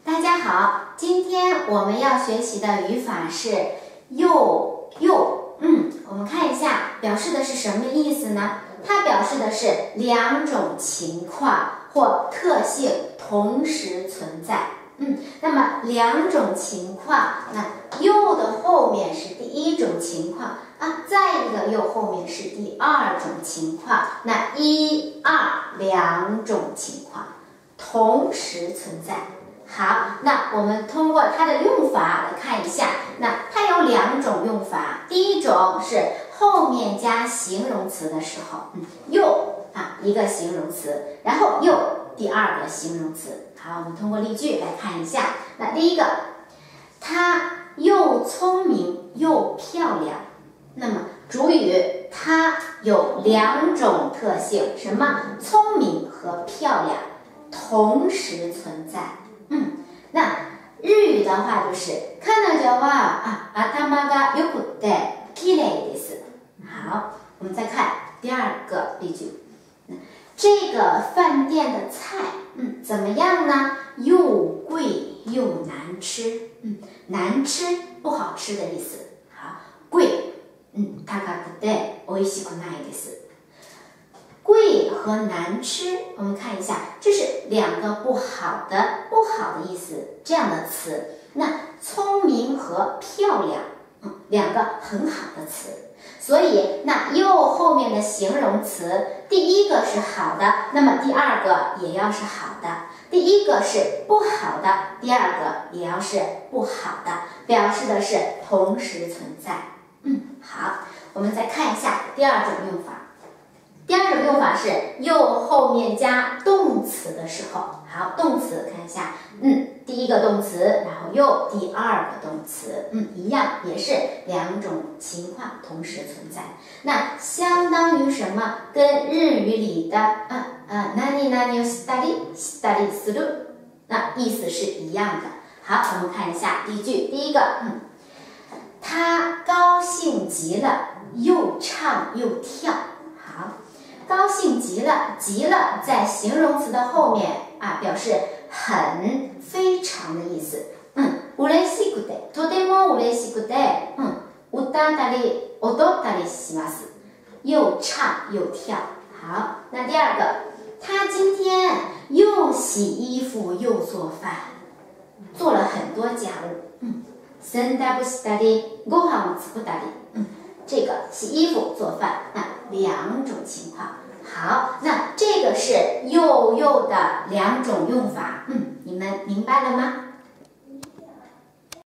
大家好，今天我们要学习的语法是又。我们看一下，表示的是什么意思呢？它表示的是两种情况或特性同时存在。那么两种情况，那又的后面是第一种情况啊，再一个又后面是第二种情况。那一、二两种情况同时存在。好，那我们通过它的用法来看一下。那它有两种用法，第一种是后面加形容词的时候，又一个形容词，然后又第二个形容词。好，我们通过例句来看一下。那第一个，她又聪明又漂亮。那么主语它有两种特性，什么？聪明和漂亮同时存在。那日语的话就是彼女は頭が良くて綺麗です。好，我们再看第二个例句。这个饭店的菜，怎么样呢？又贵又难吃。难吃不好吃的意思。好，贵，高くて美味しくないです。贵和难吃，我们看一下，这是两个不好的意思这样的词。那聪明和漂亮，两个很好的词。所以那又后面的形容词，第一个是好的，那么第二个也要是好的；第一个是不好的，第二个也要是不好的，表示的是同时存在。好，我们再看一下第二种用法。第二种用法是又后面加动词的时候。好，动词看一下，第一个动词，然后又第二个动词，一样也是两种情况同时存在。那相当于什么？跟日语里的何々をしたりする，那意思是一样的。好，我们看一下例句，第一个，他高兴极了，又唱又跳。好。高兴极了，极了在形容词的后面表示很、非常的意思。嬉しくて、とても嬉しくて、歌ったり踊ったりします。又唱又跳。好，那第二个，他今天又洗衣服又做饭，做了很多家务。洗濯したり、ご飯を作ったり。这个洗衣服做饭，那两种情况。好，那这个是又的两种用法，你们明白了吗？